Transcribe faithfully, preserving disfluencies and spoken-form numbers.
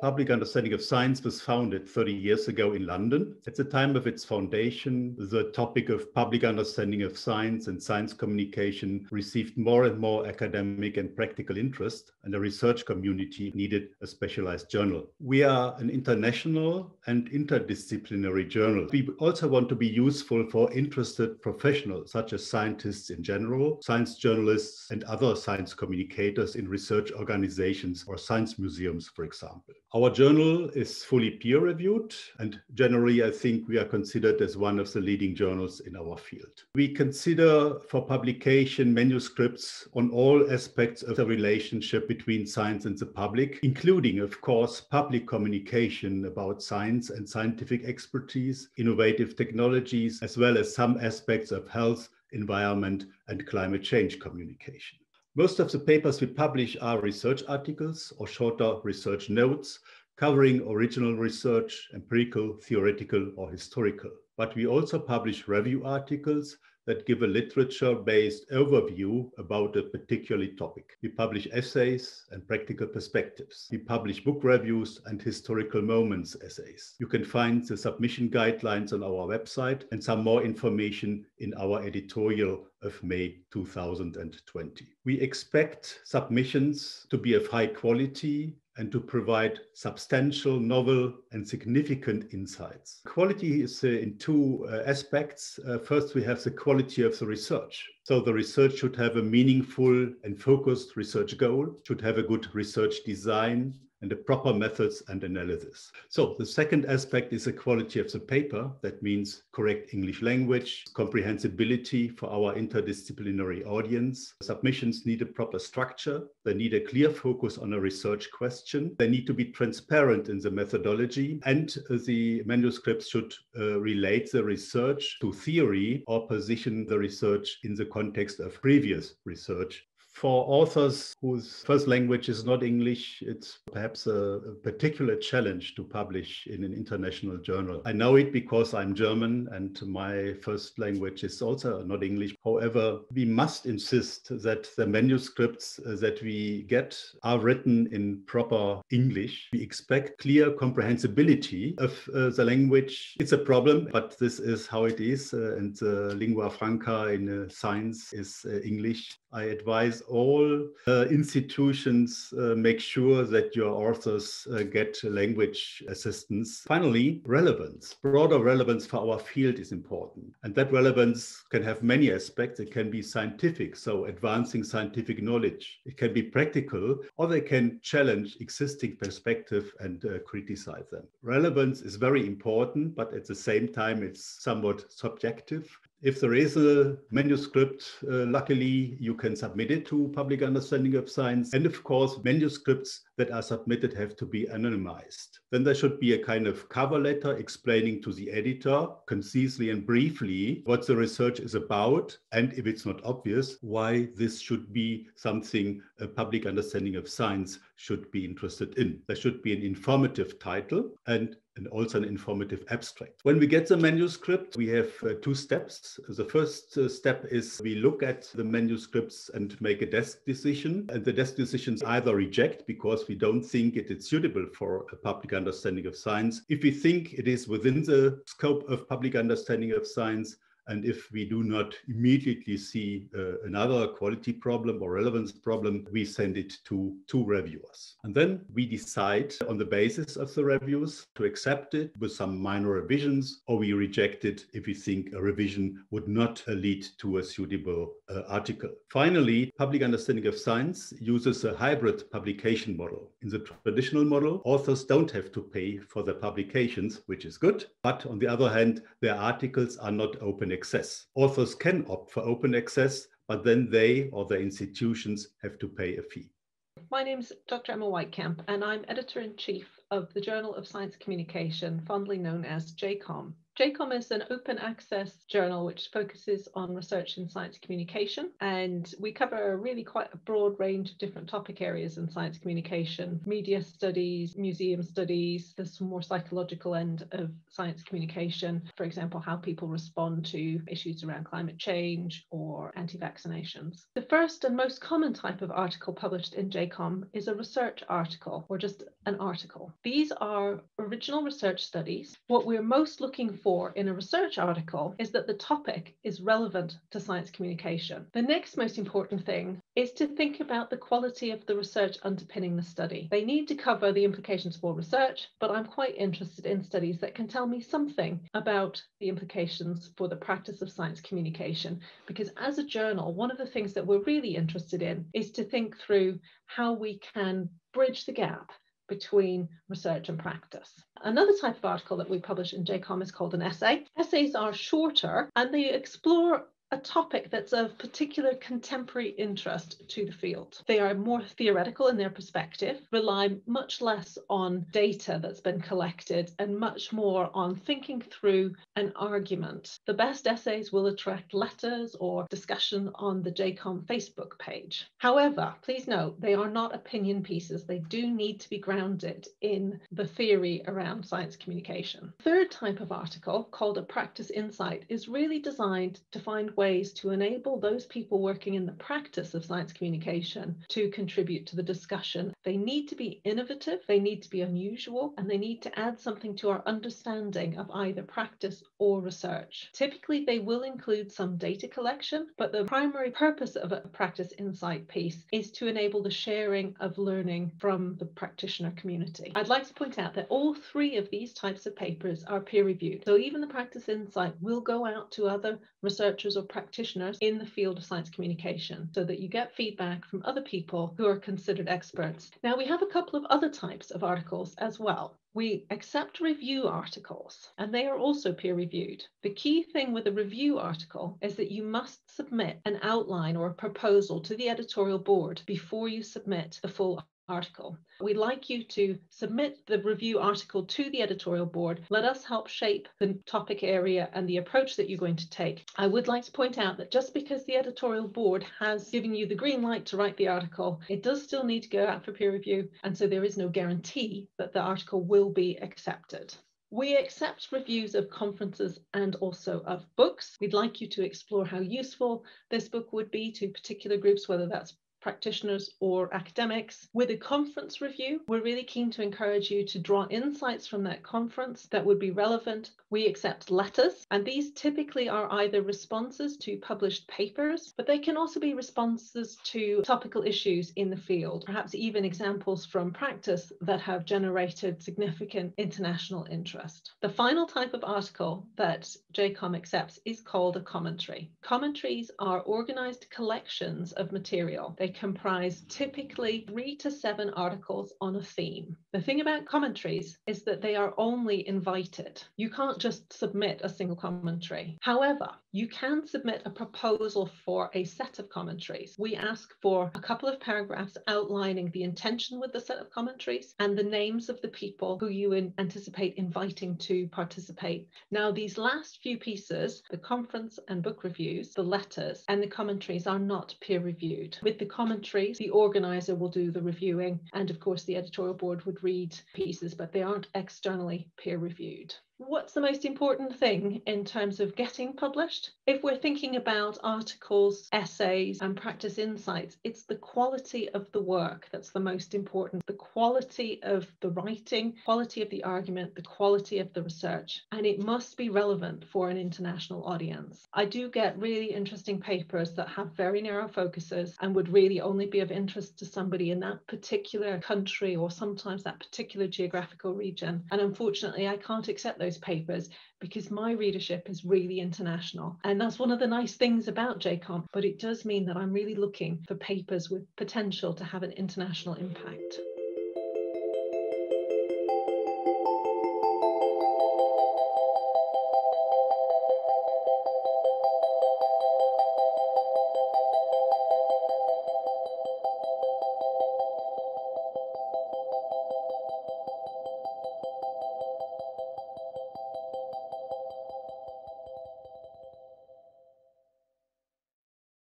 Public Understanding of Science was founded thirty years ago in London. At the time of its foundation, the topic of public understanding of science and science communication received more and more academic and practical interest, and the research community needed a specialized journal. We are an international and interdisciplinary journal. We also want to be useful for interested professionals, such as scientists in general, science journalists, and other science communicators in research organizations or science museums, for example. Our journal is fully peer-reviewed, and generally I think we are considered as one of the leading journals in our field. We consider for publication manuscripts on all aspects of the relationship between science and the public, including, of course, public communication about science and scientific expertise, innovative technologies, as well as some aspects of health, environment, and climate change communication. Most of the papers we publish are research articles or shorter research notes covering original research, empirical, theoretical, or historical. But we also publish review articles that give a literature-based overview about a particular topic. We publish essays and practical perspectives. We publish book reviews and historical moments essays. You can find the submission guidelines on our website and some more information in our editorial of May two thousand twenty. We expect submissions to be of high quality and to provide substantial, novel, and significant insights. Quality is uh, in two uh, aspects. Uh, first, we have the quality of the research. So the research should have a meaningful and focused research goal, should have a good research design, and the proper methods and analysis. So the second aspect is the quality of the paper. That means correct English language, comprehensibility for our interdisciplinary audience. Submissions need a proper structure. They need a clear focus on a research question. They need to be transparent in the methodology, and the manuscripts should uh, relate the research to theory or position the research in the context of previous research. For authors whose first language is not English, it's perhaps a, a particular challenge to publish in an international journal. I know it because I'm German and my first language is also not English. However, we must insist that the manuscripts that we get are written in proper English. We expect clear comprehensibility of uh, the language. It's a problem, but this is how it is, uh, and the lingua franca in uh, science is uh, English. I advise all uh, institutions uh, make sure that your authors uh, get language assistance. Finally, relevance. Broader relevance for our field is important. And that relevance can have many aspects. It can be scientific, so advancing scientific knowledge. It can be practical, or they can challenge existing perspective and uh, criticize them. Relevance is very important, but at the same time, it's somewhat subjective. If there is a manuscript, uh, luckily you can submit it to Public Understanding of Science. And of course, manuscripts that are submitted have to be anonymized. Then there should be a kind of cover letter explaining to the editor concisely and briefly what the research is about, and if it's not obvious, why this should be something a Public Understanding of Science should be interested in. There should be an informative title and and also an informative abstract. When we get the manuscript, we have uh, two steps. The first uh, step is we look at the manuscripts and make a desk decision. And the desk decisions either reject because we don't think it is suitable for a public understanding of science. If we think it is within the scope of public understanding of science, and if we do not immediately see uh, another quality problem or relevance problem, we send it to two reviewers. And then we decide on the basis of the reviews to accept it with some minor revisions, or we reject it if we think a revision would not uh, lead to a suitable uh, article. Finally, Public Understanding of Science uses a hybrid publication model. In the traditional model, authors don't have to pay for their publications, which is good. But on the other hand, their articles are not open access. Authors can opt for open access, but then they or their institutions have to pay a fee. My name's Doctor Emma Whitecamp, and I'm Editor-in-Chief of the Journal of Science Communication, fondly known as J COM. JCOM is an open access journal which focuses on research in science communication, and we cover really quite a broad range of different topic areas in science communication: media studies, museum studies, the more psychological end of science communication, for example, how people respond to issues around climate change or anti-vaccinations. The first and most common type of article published in JCOM is a research article, or just an article. These are original research studies. What we're most looking for in a research article is that the topic is relevant to science communication. The next most important thing is to think about the quality of the research underpinning the study. They need to cover the implications for research, but I'm quite interested in studies that can tell me something about the implications for the practice of science communication, because as a journal, one of the things that we're really interested in is to think through how we can bridge the gap between research and practice. Another type of article that we publish in JCOM is called an essay. Essays are shorter and they explore a topic that's of particular contemporary interest to the field. They are more theoretical in their perspective, rely much less on data that's been collected and much more on thinking through an argument. The best essays will attract letters or discussion on the JCOM Facebook page. However, please note, they are not opinion pieces. They do need to be grounded in the theory around science communication. Third type of article, called a practice insight, is really designed to find ways to enable those people working in the practice of science communication to contribute to the discussion. They need to be innovative, they need to be unusual, and they need to add something to our understanding of either practice or research. Typically, they will include some data collection, but the primary purpose of a practice insight piece is to enable the sharing of learning from the practitioner community. I'd like to point out that all three of these types of papers are peer-reviewed. So even the practice insight will go out to other researchers or practitioners in the field of science communication so that you get feedback from other people who are considered experts. Now, we have a couple of other types of articles as well. We accept review articles, and they are also peer-reviewed. The key thing with a review article is that you must submit an outline or a proposal to the editorial board before you submit the full article. We'd like you to submit the review article to the editorial board. Let us help shape the topic area and the approach that you're going to take. I would like to point out that just because the editorial board has given you the green light to write the article, it does still need to go out for peer review, and so there is no guarantee that the article will be accepted. We accept reviews of conferences and also of books. We'd like you to explore how useful this book would be to particular groups, whether that's practitioners or academics. With a conference review, we're really keen to encourage you to draw insights from that conference that would be relevant. We accept letters, and these typically are either responses to published papers, but they can also be responses to topical issues in the field, perhaps even examples from practice that have generated significant international interest. The final type of article that JCOM accepts is called a commentary. Commentaries are organized collections of material. They comprise typically three to seven articles on a theme. The thing about commentaries is that they are only invited. You can't just submit a single commentary. However, you can submit a proposal for a set of commentaries. We ask for a couple of paragraphs outlining the intention with the set of commentaries and the names of the people who you anticipate inviting to participate. Now, these last few pieces, the conference and book reviews, the letters, and the commentaries are not peer-reviewed. With the commentaries, the organizer will do the reviewing, and of course the editorial board would read pieces, but they aren't externally peer-reviewed. What's the most important thing in terms of getting published? If we're thinking about articles, essays, and practice insights, it's the quality of the work that's the most important. The quality of the writing, quality of the argument, the quality of the research, and it must be relevant for an international audience. I do get really interesting papers that have very narrow focuses and would really only be of interest to somebody in that particular country or sometimes that particular geographical region. And unfortunately, I can't accept those papers because my readership is really international. And that's one of the nice things about JCOM, but it does mean that I'm really looking for papers with potential to have an international impact.